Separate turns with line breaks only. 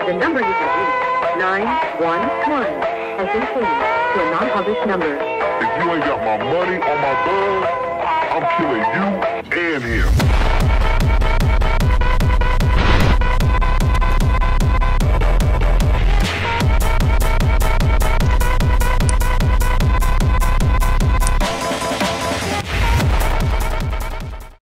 The number you have reached, 911, has been changed to a non-published number.
If you ain't got my money or my bug, I'm killing you and him.